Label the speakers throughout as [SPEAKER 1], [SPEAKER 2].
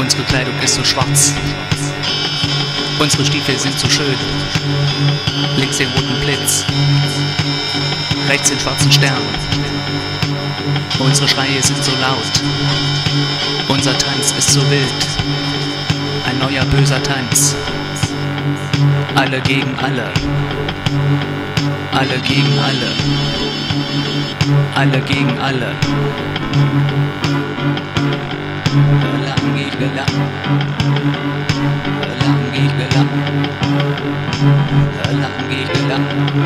[SPEAKER 1] Unsere Kleidung ist so schwarz. Unsere Stiefel sind so schön. Links den roten Blitz, rechts den schwarzen Stern. Unsere Schreie sind so laut. Unser Tanz ist so wild. Ein neuer böser Tanz. Alle gegen alle. Alle gegen alle. Alle gegen alle. Lang geht gelang. Lang geht gelang. Lang geht gelang.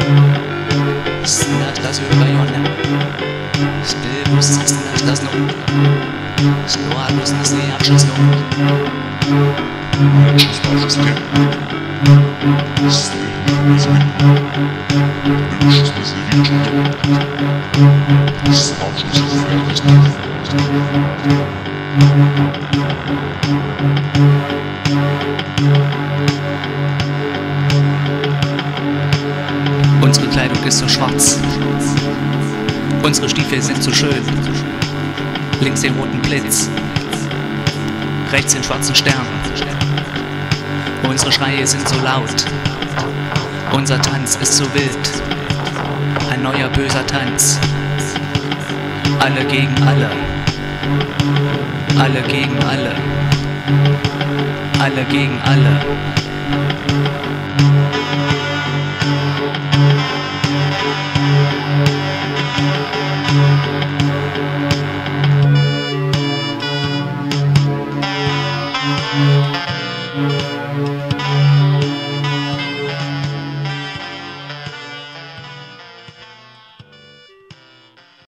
[SPEAKER 1] Snart das Überjona. Spilbus snart das noch. Stoarus nas nie abschluss noch.
[SPEAKER 2] Abschluss der.
[SPEAKER 1] Unsere Kleidung ist so schwarz. Unsere Stiefel sind so schön. Links den roten Blitz, rechts den schwarzen Stern. Unsere Schreie sind so laut. Unser Tanz ist so wild. Ein neuer böser Tanz. Alle gegen alle. Alle gegen alle. Alle gegen alle.